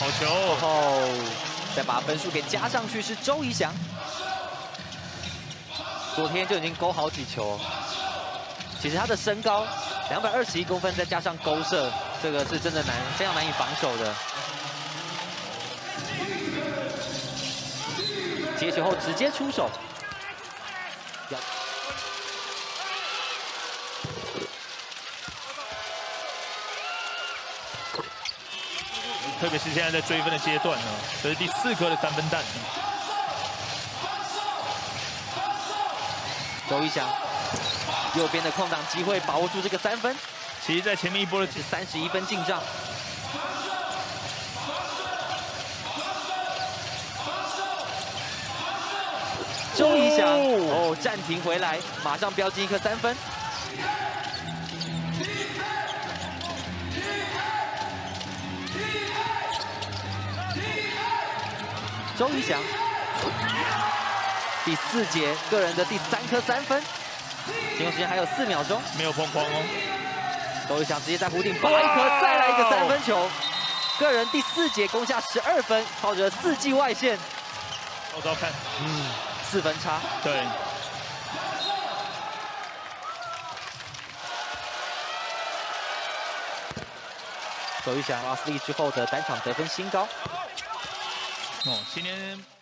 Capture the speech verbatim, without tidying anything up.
好球， 然后再把分数给加上去是周怡翔。昨天就已经勾好几球，其实他的身高两百二十一公分，再加上勾射，这个是真的难，非常难以防守的。接球后直接出手。 特别是现在在追分的阶段呢，这是第四颗的三分弹。 周怡翔，右边的空档机会，把握住这个三分。 其实，在前面一波的是三十一分进账。周怡翔哦，暂停回来，马上飙进一颗三分。 周怡翔，第四节个人的第三颗三分，进攻时间还有四秒钟， 没有碰框哦。 周怡翔直接在弧顶拔一颗，再来一个三分球，个人第四节攻下十二分，靠着四记外线， 我都要看， 嗯，四分差， 对。 周怡翔拉斯利之后的单场得分新高。 哦，今天。